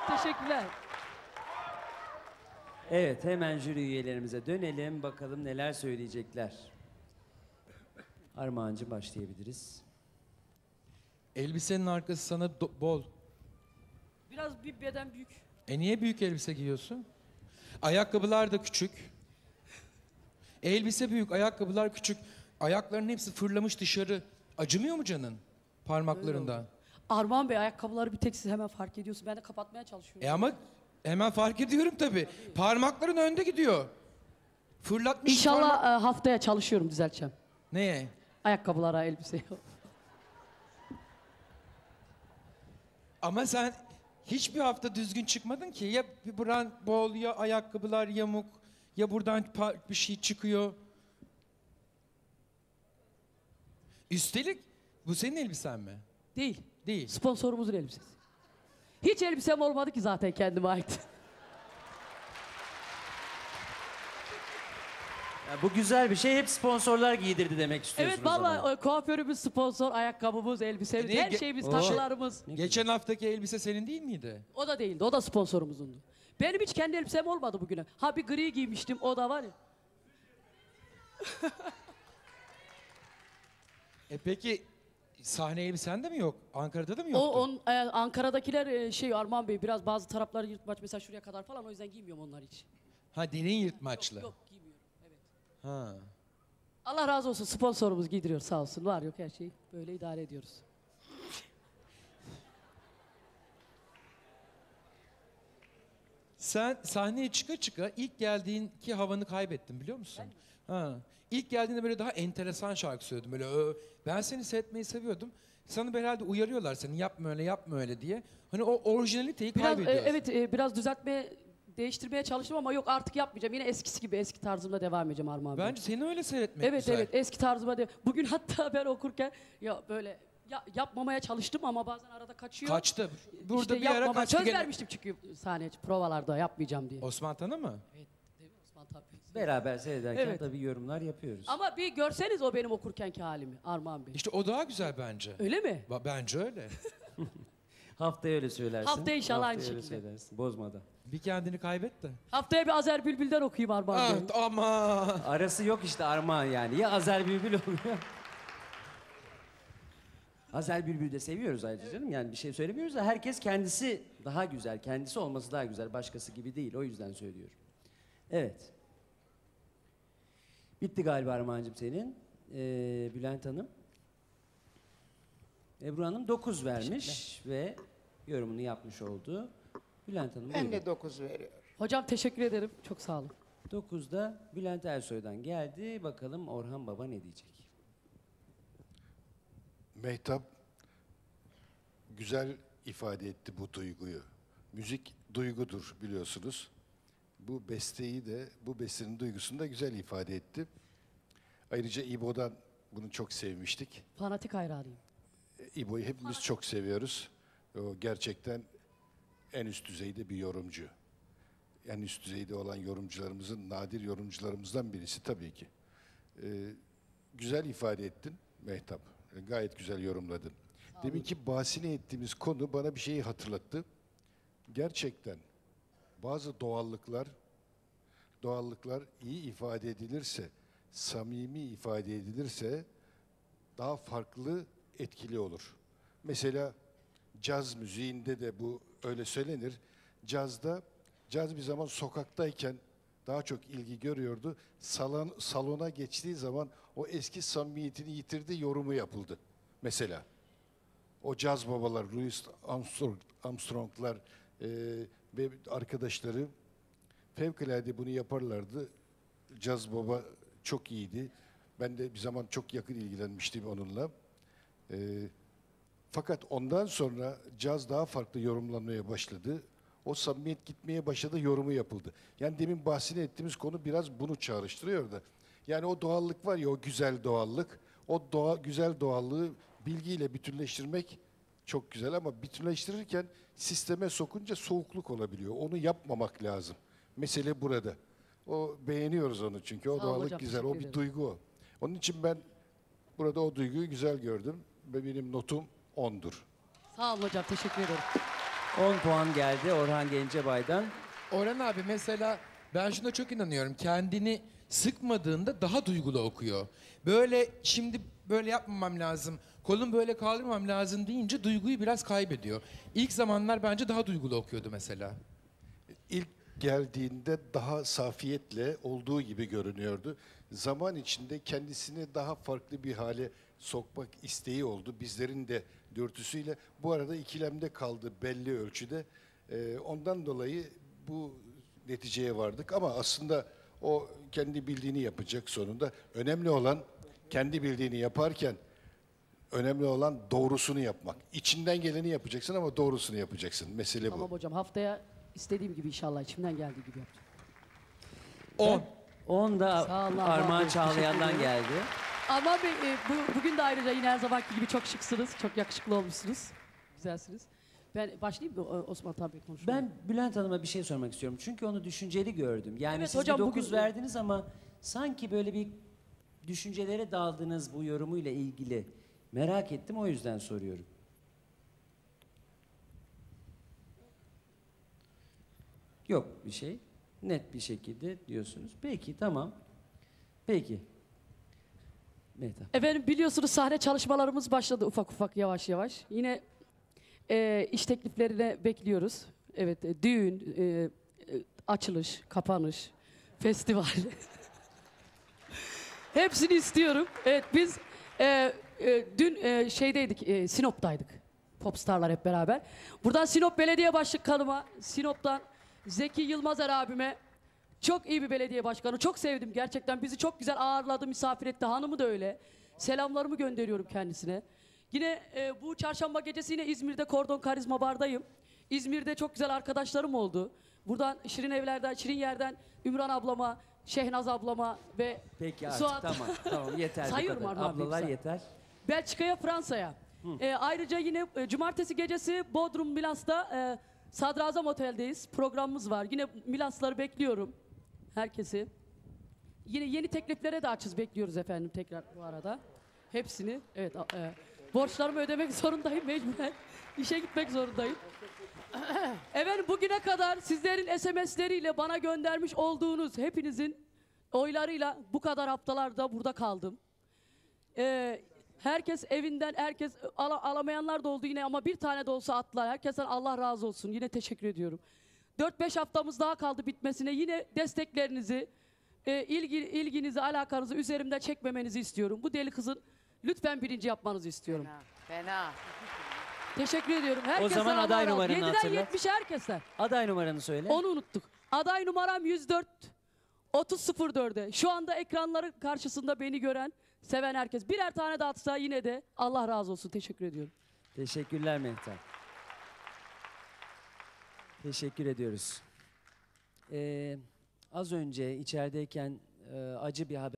Teşekkürler. Evet, hemen jüri üyelerimize dönelim. Bakalım neler söyleyecekler. Armağancığım başlayabiliriz. Elbisenin arkası sana bol. Biraz bir beden büyük. Niye büyük elbise giyiyorsun? Ayakkabılar da küçük. Elbise büyük, ayakkabılar küçük. Ayakların hepsi fırlamış dışarı. Acımıyor mu canın parmaklarında? Armağan Bey ayakkabıları bir tek siz hemen fark ediyorsun. Ben de kapatmaya çalışıyorum. Ama hemen fark ediyorum tabii. Parmakların önde gidiyor. Fırlatmış. İnşallah haftaya çalışıyorum, düzelteceğim. Neye? Ayakkabılara, elbiseye. Ama sen hiçbir hafta düzgün çıkmadın ki. Ya bir brand bol, ya ayakkabılar yamuk, ya buradan bir şey çıkıyor. Üstelik bu senin elbisen mi? Değil. Değil. Sponsorumuzun elbisesi. Hiç elbisem olmadı ki zaten kendime ait. Ya bu güzel bir şey. Hep sponsorlar giydirdi demek istiyorsunuz. Evet vallahi kuaförümüz sponsor, ayakkabımız, elbisemiz, her şeyimiz, takılarımız. Geçen haftaki elbise senin değil miydi? O da değildi, o da sponsorumuzundu. Benim hiç kendi elbisem olmadı bugüne. Ha bir gri giymiştim, o da var ya. Peki sahne elbisen de mi yok? Ankara'da da mı yoktu? Ankara'dakiler Armağan Bey biraz bazı tarafları yırtmaç, mesela şuraya kadar falan, o yüzden giymiyorum onlar hiç. Ha, derin yırtmaçlı. Yok giymiyorum, evet. Ha. Allah razı olsun, sponsorumuz giydiriyor sağ olsun, var yok her şeyi böyle idare ediyoruz. Sen sahneye çıka ilk geldiğinki havanı kaybettin biliyor musun? Ha. İlk geldiğinde böyle daha enteresan şarkı söyledim. Böyle ben seni seyretmeyi seviyordum. Sana herhalde uyarıyorlar seni, yapma öyle yapma öyle diye. Hani o orijinaliteyi kaybediyorsun. Evet, biraz değiştirmeye çalıştım ama yok, artık yapmayacağım. Yine eskisi gibi, eski tarzımda devam edeceğim Armağan Bey. Bence seni öyle seyretmek güzel. Evet, eski tarzıma bugün hatta ben okurken yapmamaya çalıştım ama bazen arada kaçıyor. Kaçtı. Burada İşte bir ara kaçtı. söz vermiştim çünkü sahneye, provalarda yapmayacağım diye. Osman Tan'a mı? Evet, değil mi Osman tabii. Beraber seyrederken Evet. tabii yorumlar yapıyoruz. Ama bir görseniz o benim okurkenki halimi Armağan Bey. İşte o daha güzel bence. Öyle mi? Bence öyle. Haftaya öyle söylersin. Haftaya inşallah aynı öyle şekilde. söylersin. Bozmadan. Bir kendini kaybet de. Haftaya bir Azer Bülbül'den okuyayım Armağan Bey. Evet ama. Arası yok işte Armağan yani. Ya Azer Bülbül oluyor. Azer Bülbül'ü de seviyoruz ayrıca canım. Yani bir şey söylemiyoruz da herkes kendisi daha güzel. Kendisi olması daha güzel. Başkası gibi değil. O yüzden söylüyorum. Evet. Bitti galiba Armağan'cığım senin. Bülent Hanım. Ebru Hanım 9 vermiş ve yorumunu yapmış oldu. Bülent Hanım Ben buyurun. de 9 veriyorum. Hocam teşekkür ederim. Çok sağ olun. 9'da Bülent Ersoy'dan geldi. Bakalım Orhan Baba ne diyecek? Mehtap güzel ifade etti bu duyguyu. Müzik duygudur biliyorsunuz. Bu besteyi de, bu bestenin duygusunu da güzel ifade etti. Ayrıca İbo'dan bunu çok sevmiştik. Fanatik hayranıyım. İbo'yu hepimiz çok seviyoruz. O gerçekten en üst düzeyde bir yorumcu. En üst düzeyde olan yorumcularımızın, nadir yorumcularımızdan birisi tabii ki. Güzel ifade ettin Mehtap. Gayet güzel yorumladın. Demin ki bahsini ettiğimiz konu bana bir şeyi hatırlattı. Gerçekten bazı doğallıklar iyi ifade edilirse, samimi ifade edilirse daha farklı, etkili olur. Mesela caz müziğinde de bu öyle söylenir. Caz bir zaman sokaktayken daha çok ilgi görüyordu. Salona geçtiği zaman o eski samimiyetini yitirdi, yorumu yapıldı. Mesela o caz babalar, Louis Armstrong'lar ve arkadaşları fevkalade bunu yaparlardı. Caz baba çok iyiydi. Ben de bir zaman çok yakın ilgilenmiştim onunla. Fakat ondan sonra caz daha farklı yorumlanmaya başladı. O samimiyet gitmeye başladı, yorumu yapıldı. Yani demin bahsini ettiğimiz konu biraz bunu çağrıştırıyor da. Yani o doğallık var ya, o güzel doğallık. O güzel doğallığı bilgiyle bütünleştirmek çok güzel ama bütünleştirirken sisteme sokunca soğukluk olabiliyor. Onu yapmamak lazım. Mesele burada. O beğeniyoruz onu çünkü. O doğallık hocam, güzel. O bir duygu o. Onun için ben burada o duyguyu güzel gördüm ve benim notum 10'dur. Sağ olun hocam, teşekkür ederim. 10 puan geldi Orhan Gencebay'dan. Orhan abi mesela ben şuna çok inanıyorum. Kendini sıkmadığında daha duygulu okuyor. Böyle şimdi böyle yapmamam lazım, kolum böyle kaldırmam lazım deyince duyguyu biraz kaybediyor. İlk zamanlar bence daha duygulu okuyordu mesela. İlk geldiğinde daha safiyetle olduğu gibi görünüyordu. Zaman içinde kendisini daha farklı bir hale sokmak isteği oldu. Bizlerin de dürtüsüyle. Bu arada ikilemde kaldı belli ölçüde. Ondan dolayı bu neticeye vardık. Ama aslında o kendi bildiğini yapacak sonunda. Önemli olan kendi bildiğini yaparken önemli olan doğrusunu yapmak. İçinden geleni yapacaksın ama doğrusunu yapacaksın. Mesele bu. Tamam hocam, haftaya istediğim gibi inşallah, içimden geldiği gibi yapacağım. 10. 10 da Sağ olun, Armağan teşekkür Çağlayan'dan ederim. geldi. Armağan Bey, bugün de ayrıca yine her zamanki gibi çok şıksınız, çok yakışıklı olmuşsunuz. Güzelsiniz. Ben başlayayım mı Osman Tan Bey konuşmaya? Ben Bülent Hanım'a bir şey sormak istiyorum. Çünkü onu düşünceli gördüm. Yani Evet siz hocam, bir 9 bugün- verdiniz ama sanki böyle bir düşüncelere daldınız bu yorumuyla ilgili. Merak ettim, o yüzden soruyorum. Yok bir şey. Net bir şekilde diyorsunuz. Peki, tamam. Peki. Mehtap. Efendim biliyorsunuz sahne çalışmalarımız başladı ufak ufak, yavaş yavaş. Yine iş tekliflerine bekliyoruz. Evet, düğün, açılış, kapanış, festival. Hepsini istiyorum. Evet, biz dün şeydeydik, Sinop'taydık. Popstarlar hep beraber. Buradan Sinop Belediye Başkanı'ma, Sinop'tan Zeki Yılmazer abime, çok iyi bir belediye başkanı. Çok sevdim gerçekten. Bizi çok güzel ağırladı, misafir etti. Hanımı da öyle. Selamlarımı gönderiyorum kendisine. Yine bu çarşamba gecesi yine İzmir'de Kordon Karizma Bar'dayım. İzmir'de çok güzel arkadaşlarım oldu. Buradan Şirin Evler'den, Şirin Yer'den Ümran ablama, Şehnaz ablama ve Peki artık Suat. tamam yeter bu Sayıyorum kadar. Armağan Bey, Ablalar güzel. yeter. Belçika'ya, Fransa'ya. Ayrıca yine cumartesi gecesi Bodrum Milas'ta Sadrazam Otel'deyiz. Programımız var. Yine Milasları bekliyorum. Herkesi. Yine yeni tekliflere de açız, bekliyoruz efendim tekrar bu arada. Hepsini. Evet. Borçlarımı ödemek zorundayım mecburen. İşe gitmek zorundayım. Efendim bugüne kadar sizlerin SMS'leriyle bana göndermiş olduğunuz hepinizin oylarıyla bu kadar haftalarda burada kaldım. Herkes evinden, herkes alamayanlar da oldu yine ama bir tane de olsa attılar. Herkesten Allah razı olsun. Yine teşekkür ediyorum. 4-5 haftamız daha kaldı bitmesine. Yine desteklerinizi, ilginizi, alakanızı üzerimden çekmemenizi istiyorum. Bu deli kızın lütfen birinci yapmanızı istiyorum. Fena. Teşekkür ediyorum. Herkesten zaman Allah aday razı olsun. numaranı 7'den hatırlat. 70'e herkesten. Aday numaranı söyle. Onu unuttuk. Aday numaram 104 3004'e. Şu anda ekranların karşısında beni gören, seven herkes. Birer tane de atsa yine de Allah razı olsun. Teşekkür ediyorum. Teşekkürler Mehtap. Teşekkür ediyoruz. Az önce içerideyken acı bir haber